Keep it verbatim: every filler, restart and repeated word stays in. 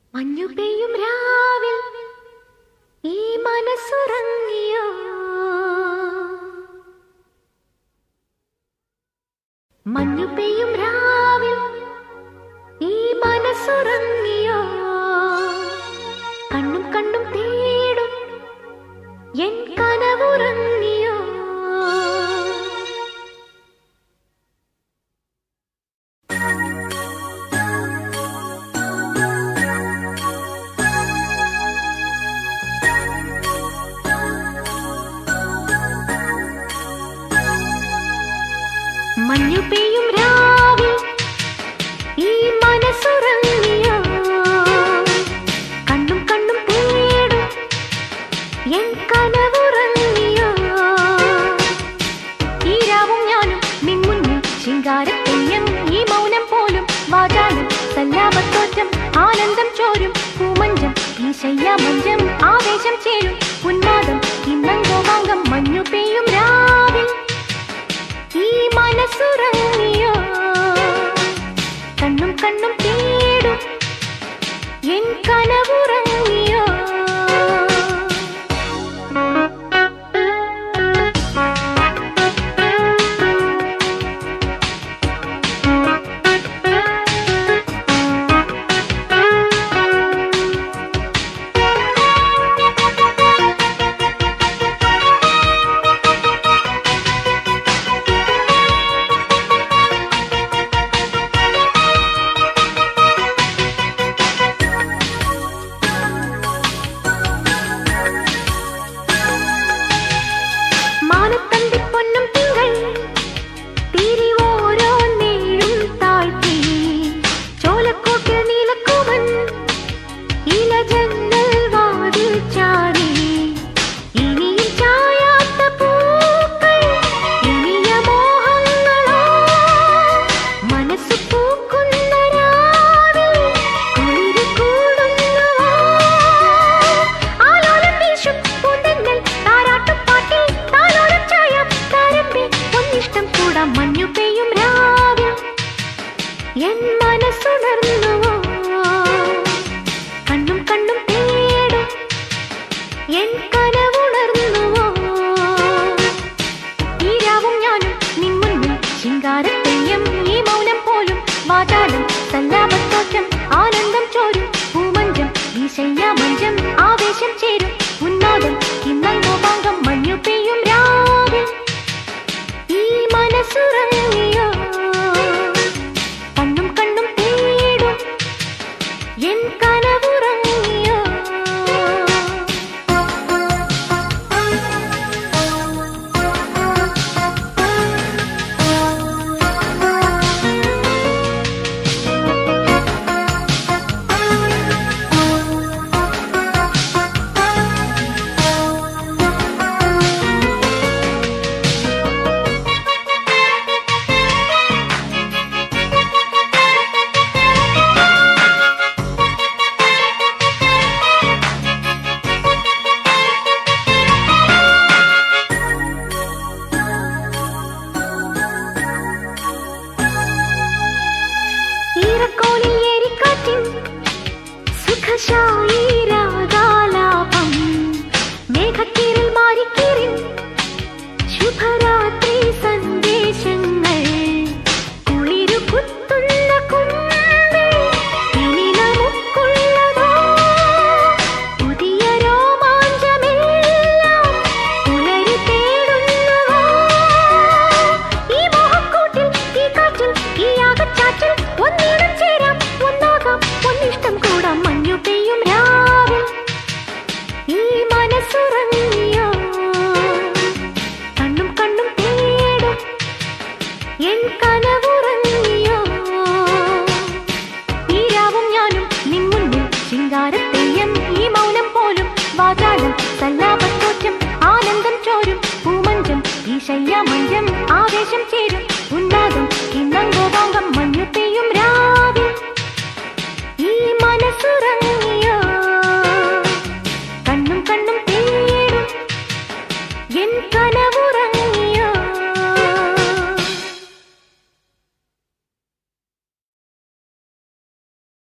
മഞ്ഞുപെയ്യും രാവിൽ ഈ മനസുറങ്ങിയോ, മഞ്ഞുപെയ്യും രാവിൽ ഈ മനസുറങ്ങിയോ, കണ്ണും കണ്ണും തേടും എൻ കനവുറങ്ങിയോ. മഞ്ഞുപെയ്യും രാവിൽ ഈ മനസുറങ്ങിയോ, കണ്ണും കണ്ണും തേടും എൻ കനവുറങ്ങിയോ. ഈ രാവും ഞാനും നിൻമുന്നിൽ ശിങ്കാരത്തെയ്യം, ഈ മൗനം പോലും വാചാലം സല്ലാപത്തോറ്റം, ആനന്ദം ചോരും പൂമഞ്ചം ഈ ശയ്യാമഞ്ചം, ആവേശം ചേരും ഉന്മാദം ഇന്നങ്കോപാംഗം. മഞ്ഞുപെയ്യും രാവിൽ ഈ മനസുറങ്ങിയോ, കണ്ണും കണ്ണും തേടും എൻ കനവുറങ്ങിയോ. മഞ്ഞുപെയ്യും രാവിൽ എൻ മനസ്സുണർന്നുവോ, കണ്ണും കണ്ണും തേടും എൻ കനവുണർന്നുവോ. ഈ രാവും ഞാനും നിൻമുന്നിൽ ശിങ്കാരത്തെയ്യം, ഈ മൗനം പോലും വാചാലം സല്ലാപത്തോറ്റം, ആനന്ദം ചോരും പൂമഞ്ചം ഈ ശയ്യാമഞ്ചം, ആവേശം ചേരും ഉന്മാദം ഇന്നങ്കോപാംഗം. മഞ്ഞുപെയ്യും രാവിൽ ഈ മനസുറങ്ങിയോ, കണ്ണും കണ്ണും തേടും എൻ